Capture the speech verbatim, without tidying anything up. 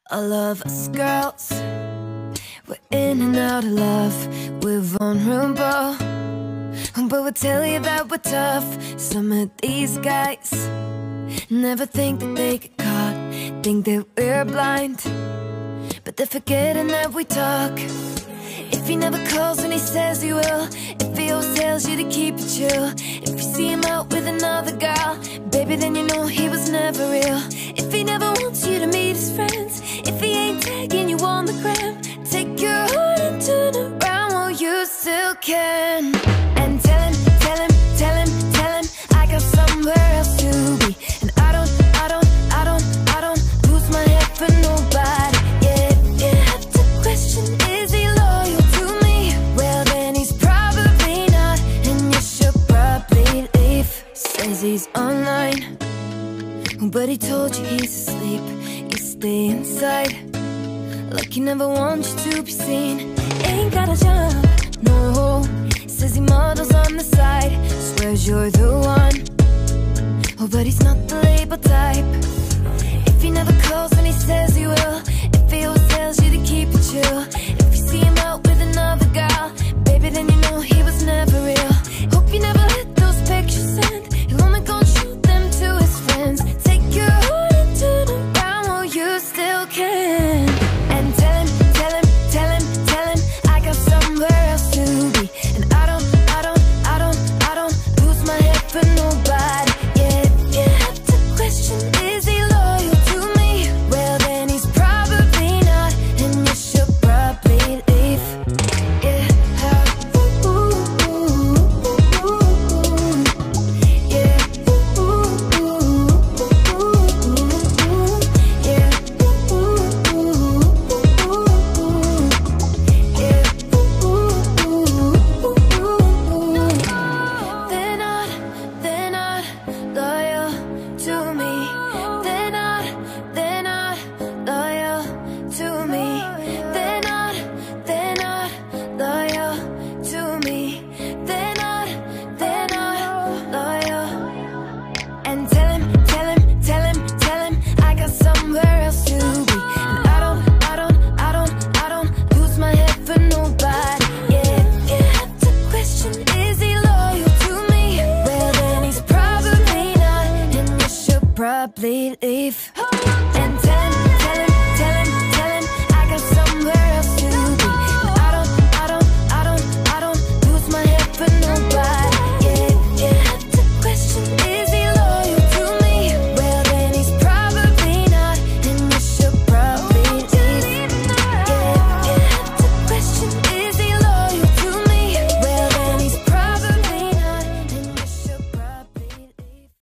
All of us girls, we're in and out of love, we're vulnerable, but we'll tell you that we're tough. Some of these guys never think that they get caught, think that we're blind, but they're forgetting that we talk. If he never calls when he says he will, if he always tells you to keep it chill, if you see him out with another girl, baby, then you know he was never real. If he never wants you to meet his friends, if he ain't tagging you on the gram, take your heart and turn around while you still can. And tell him, tell him, tell him, tell him I got somewhere else to be, and I don't, I don't, I don't, I don't lose my head for nobody. Yeah, if you have to question, is he loyal to me? Well, then he's probably not, and you should probably leave. Says he's online, but he told you he's asleep. You stay inside, like he never wants you to be seen. Ain't got a job, no. Says he models on the side, swears you're the one. Oh, but he's not the label type. If he never calls when he says he will, if he always tells you to keep it chill, if you see him out with another girl, baby, then you know he was never real. Hope you never let those pictures send, he'll only go and shoot them to his friends. Take your heart and turn around while you still can. And tell him, tell him, tell him, tell him I got somewhere else to be, and I don't, I don't, I don't, I don't lose my head for nobody. Yeah, if you have to question, is he loyal to me? Well, then he's probably not, and you should probably leave. Yeah, ooh, ooh, ooh, ooh. Yeah, ooh, ooh, ooh, ooh. Yeah, ooh, ooh, ooh, ooh. Yeah, ooh, ooh, ooh. They're not, they're not loyal to me. They're not, they're not loyal to me. They're not, they're not loyal to me. They're not, they're not loyal. And tell him, tell him, tell him, tell him I got somewhere else to be, and I don't, I don't, I don't, I don't lose my head for nobody. Yeah, if you have to question, is he loyal to me? Well, then he's probably not, and you should probably leave. And